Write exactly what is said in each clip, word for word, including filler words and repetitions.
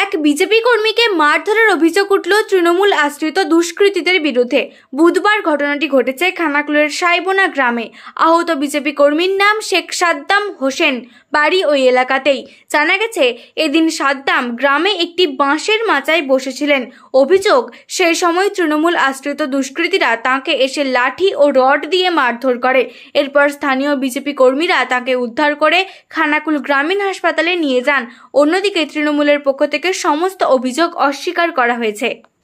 এক বিজেপি কর্মীকে মারধরের অভিযোগ উঠল তৃণমূল আশ্রিত দুষ্কৃতীদের বিরুদ্ধে। বুধবার ঘটনাটি ঘটেছে খানাকুলের সাইবোনা গ্রামে। আহত বিজেপি কর্মীর নাম শেখ সাদ্দাম হোসেন, বাড়ি ওই এলাকাতেই। জানা গেছে, এদিন সাদ্দাম গ্রামে একটি বাঁশের মাচায় বসেছিলেন। অভিযোগ, সেই সময় তৃণমূল আশ্রিত দুষ্কৃতীরা তাঁকে এসে লাঠি ও রড দিয়ে মারধর করে। এরপর স্থানীয় বিজেপি কর্মীরা তাঁকে উদ্ধার করে খানাকুল গ্রামীণ হাসপাতালে নিয়ে যান। অন্যদিকে তৃণমূলের পক্ষ থেকে সমস্ত অভিযোগ অস্বীকার করা হয়েছে।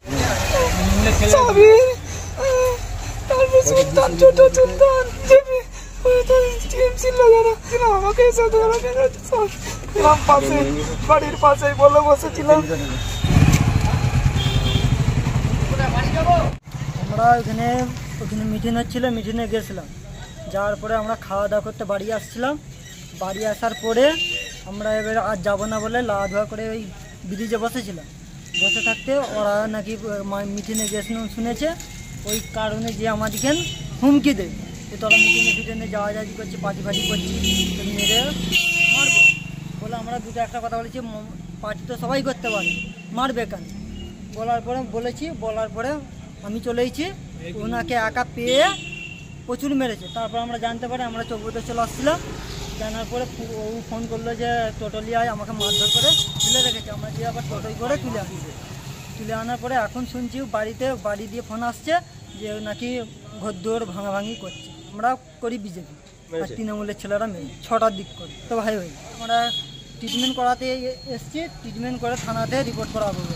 আমরা ওখানে ওখানে মিটিং হচ্ছিল, মিটিংয়ে গেছিলাম। যাওয়ার পরে আমরা খাওয়া দাওয়া করতে বাড়ি আসছিলাম। বাড়ি আসার পরে আমরা এবার আর যাবো না বলে লাওয়া ধোয়া করে ওই ব্রিজে বসেছিলাম। বসে থাকতে ওরা নাকি মিটিংয়ে গেছিল শুনেছে, ওই কারণে যে আমাদেরকে হুমকি দেয় যে তোরা মিটিংয়ে ফিটিংয়ে যাওয়া যাওয়া করছি, পার্টি ফাটি করছি, মেরে মারবো বলে আমরা দুটো একটা কথা বলেছি, পার্টি তো সবাই করতে পারে, মারবে কেন বলার পরে বলেছি। বলার পরে আমি চলে এসেছি, ওনাকে একা পেয়ে প্রচুর মেরেছে। তারপর আমরা জানতে পারি, আমরা চৌবতে চলে আসছিলাম। জানার পরে ও ফোন করলো যে টোটলি আয়, আমাকে মারধর করে তুলে রেখেছে। আমরা দিয়ে আবার টোটোই করে তুলে আনছি। তুলে আনার পরে এখন শুনছি বাড়িতে বাড়ি দিয়ে ফোন আসছে যে নাকি ঘরদোর ভাঙাভাঙি করছে। আমরা করি বিজেপি আর তৃণমূলের ছেলেরা মেয়ে ছটার দিক করে তো ভাই ভাই আমরা ট্রিটমেন্ট করাতে এসছি। ট্রিটমেন্ট করে থানাতে রিপোর্ট করা হবে।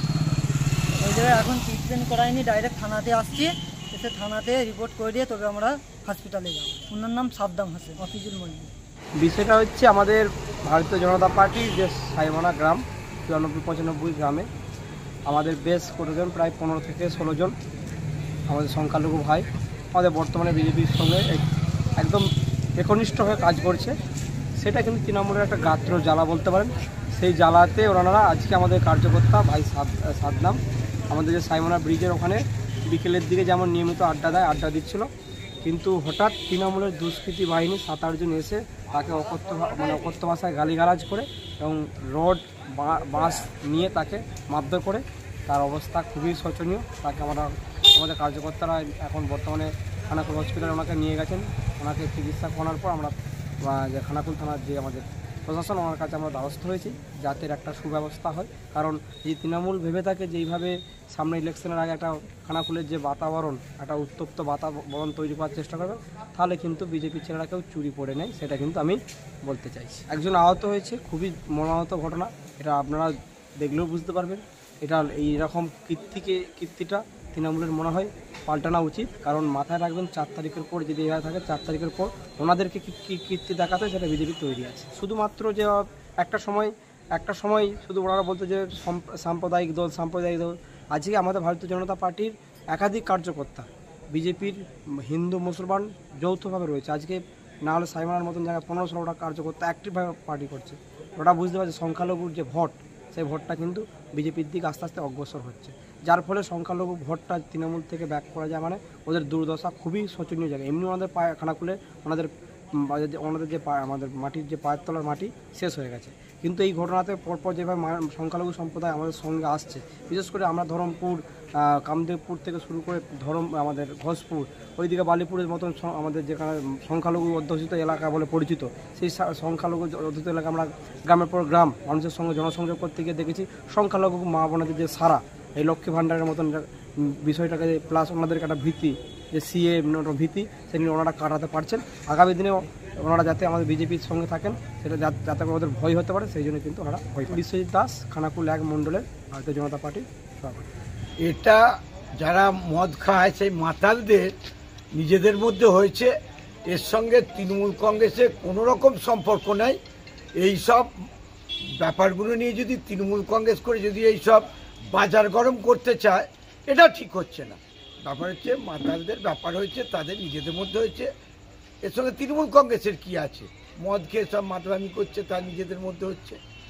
ওই জায়গায় এখন ট্রিটমেন্ট করাইনি, ডাইরেক্ট থানাতে আসছি। এসে থানাতে রিপোর্ট করে দিয়ে তবে আমরা হসপিটালে যাব। ওনার নাম সাদ্দাম হোসেন, অফিজুল মন্ডল। বিষয়টা হচ্ছে আমাদের ভারতীয় জনতা পার্টির যে সাইবোনা গ্রাম, চুরানব্বই পঁচানব্বই গ্রামে আমাদের বেশ কতজন, প্রায় পনেরো থেকে ষোলো জন আমাদের সংখ্যালঘু ভাই আমাদের বর্তমানে বিজেপির সঙ্গে একদম একনিষ্ঠ হয়ে কাজ করছে। সেটা কিন্তু তৃণমূলের একটা গাত্র জ্বালা বলতে পারেন। সেই জ্বালাতে ওনারা আজকে আমাদের কার্যকর্তা ভাই সাদ্দাম আমাদের যে সাইবোনা ব্রিজের ওখানে বিকেলের দিকে যেমন নিয়মিত আড্ডা দেয়, আড্ডা দিচ্ছিল। কিন্তু হঠাৎ তৃণমূলের দুষ্কৃতী বাহিনী সাত আটজন এসে তাকে অকথ্য মানে অকথ্য ভাষায় গালিগালাজ করে এবং রড বাঁশ নিয়ে তাকে মারধর করে। তার অবস্থা খুবই শোচনীয়। তাকে আমরা আমাদের কার্যকর্তারা এখন বর্তমানে খানাকুল হসপিটালে ওনাকে নিয়ে গেছেন। ওনাকে চিকিৎসা করার পর আমরা যে খানাকুল থানার যে আমাদের প্রশাসন, ওনার কাছে আমরা দ্বারস্থ হয়েছি যাতে একটা সুব্যবস্থা হয়। কারণ এই তৃণমূল ভেবে থাকে যে এইভাবে সামনে ইলেকশনের আগে একটা খানাকুলের যে বাতাবরণ, একটা উত্তপ্ত বাতাবরণ তৈরি করার চেষ্টা করবে, তাহলে কিন্তু বিজেপির ছেলেরা কেউ চুরি পড়ে নেয়, সেটা কিন্তু আমি বলতে চাইছি। একজন আহত হয়েছে, খুবই মর্মাহত ঘটনা। এটা আপনারা দেখলেও বুঝতে পারবেন। এটা এইরকম কীর্তিকে কীর্তিটা তৃণমূলের মনে হয় পাল্টানো উচিত। কারণ মাথায় রাখবেন, চার তারিখের পর যদি এরা থাকে, চার তারিখের পর ওনাদেরকে কী কীর্তি দেখাতে সেটা বিজেপি তৈরি আছে। শুধুমাত্র যে একটা সময় একটা সময় শুধু ওনারা বলতো যে সাম্প্রদায়িক দল সাম্প্রদায়িক দল আজকে আমাদের ভারতীয় জনতা পার্টির একাধিক কার্যকর্তা বিজেপির হিন্দু মুসলমান যৌথভাবে রয়েছে। আজকে না হলে সাইমানার মতন জায়গায় পনেরো ষোলোটা কার্যকর্তা অ্যাক্টিভভাবে পার্টি করছে। ওটা বুঝতে পারছে সংখ্যালঘুর যে ভোট, সেই ভোটটা কিন্তু বিজেপির দিকে আস্তে আস্তে অগ্রসর হচ্ছে, যার ফলে সংখ্যালঘু ভোটটা তৃণমূল থেকে ব্যাক করা যায়। মানে ওদের দুর্দশা খুবই শোচনীয় জায়গা। এমনি ওনাদের পায়ে খানাকুলে ওনাদের ওনাদের যে আমাদের মাটির যে পায়ের তলার মাটি শেষ হয়ে গেছে। কিন্তু এই ঘটনাতে পরপর যেভাবে সংখ্যালঘু সম্প্রদায় আমাদের সঙ্গে আসছে, বিশেষ করে আমরা ধরমপুর, কামদেবপুর থেকে শুরু করে ধরম আমাদের ঘোষপুর, ওইদিকে বালিপুরের মতন আমাদের যেখানে সংখ্যালঘু অধ্যুষিত এলাকা বলে পরিচিত, সেই সংখ্যালঘু অধ্যুষিত এলাকা আমরা গ্রামের পর গ্রাম মানুষের সঙ্গে জনসংযোগ করতে গিয়ে দেখেছি সংখ্যালঘু মা বোনদের যে সারা এই লক্ষ্মী ভাণ্ডারের মতন বিষয়টাকে, প্লাস ওনাদেরকে একটা ভীতি যে সিএ ভীতি, সেটা নিয়ে ওনারা কাটাতে পারছেন। আগামী দিনে ওনারা যাতে আমাদের বিজেপির সঙ্গে থাকেন, সেটা যাতে করে ওদের ভয় হতে পারে, সেই জন্য কিন্তু ওনারা ভয়। বিশ্বজিৎ দাস, খানাকুল এক মণ্ডলের ভারতীয় জনতা পার্টির সভাপতি। এটা যারা মদ খায় সেই মাতালদের নিজেদের মধ্যে হয়েছে, এর সঙ্গে তৃণমূল কংগ্রেসের কোনো রকম সম্পর্ক নাই। এই সব ব্যাপারগুলো নিয়ে যদি তৃণমূল কংগ্রেস করে যদি এই সব বাজার গরম করতে চায়, এটা ঠিক হচ্ছে না। ব্যাপার হচ্ছে মাতালদের ব্যাপার হয়েছে, তাদের নিজেদের মধ্যে হয়েছে। এর সঙ্গে তৃণমূল কংগ্রেসের কি আছে? মদ খেয়ে সব মাতলামি করছে, তার নিজেদের মধ্যে হচ্ছে।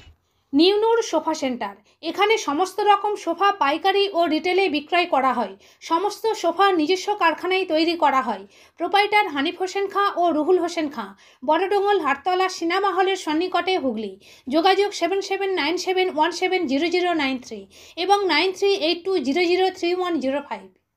নিউনুর সোফা সেন্টার, এখানে সমস্ত রকম সোফা পাইকারি ও রিটেলে বিক্রয় করা হয়। সমস্ত সোফা নিজস্ব কারখানায় তৈরি করা হয়। প্রোপাইটার হানিফ হোসেন খাঁ ও রুহুল হোসেন খাঁ, বড়ডোঙ্গল হাটতলা সিনেমা হলের সন্নিকটে, হুগলি। যোগাযোগ seven seven nine seven one seven zero zero nine three এবং nine three eight two zero zero three one zero five.